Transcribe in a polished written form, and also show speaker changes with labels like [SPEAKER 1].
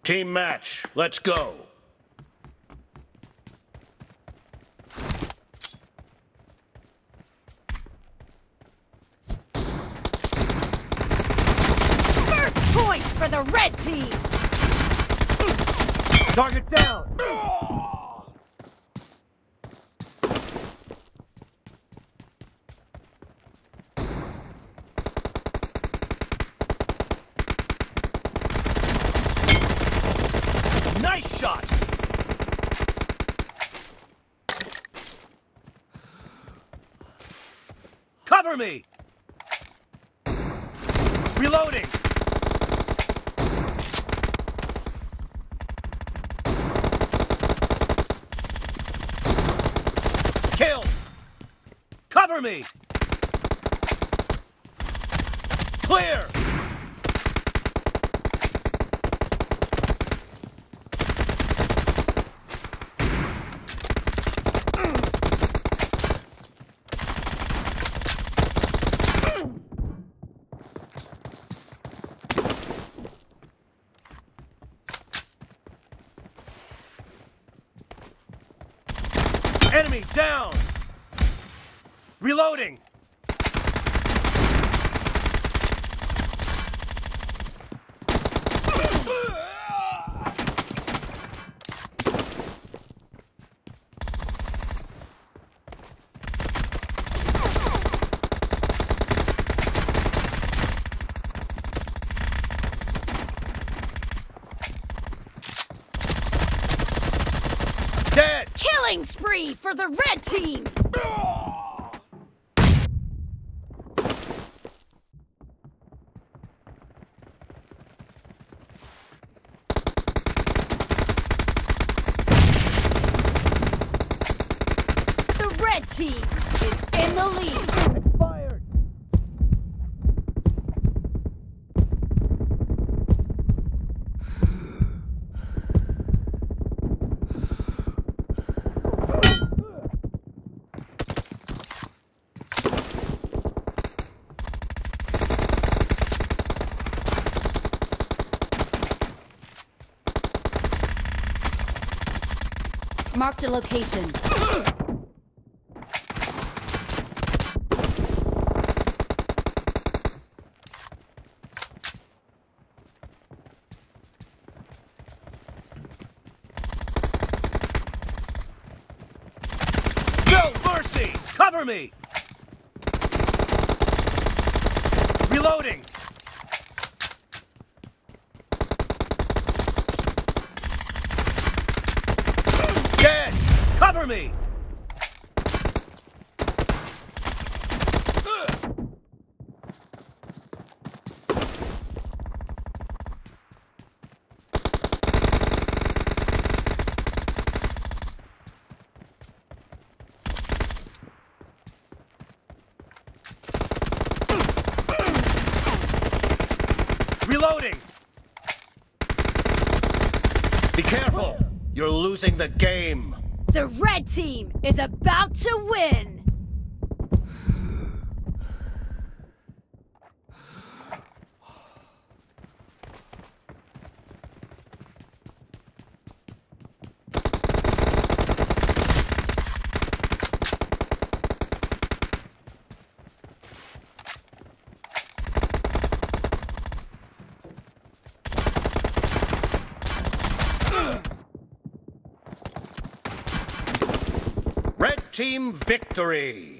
[SPEAKER 1] Team match, let's go.
[SPEAKER 2] First point for the red team!
[SPEAKER 1] Target down! Nice shot! Cover me! Reloading! Kill! Cover me! Clear! Enemy down! Reloading! Dead!
[SPEAKER 2] Killing spree for the red team! The red team is in the lead!
[SPEAKER 1] Expired!
[SPEAKER 2] Marked a location.
[SPEAKER 1] No mercy! Cover me! Reloading! Dead! Cover me! Reloading! Be careful! You're losing the game!
[SPEAKER 2] The red team is about to win!
[SPEAKER 1] Red team victory!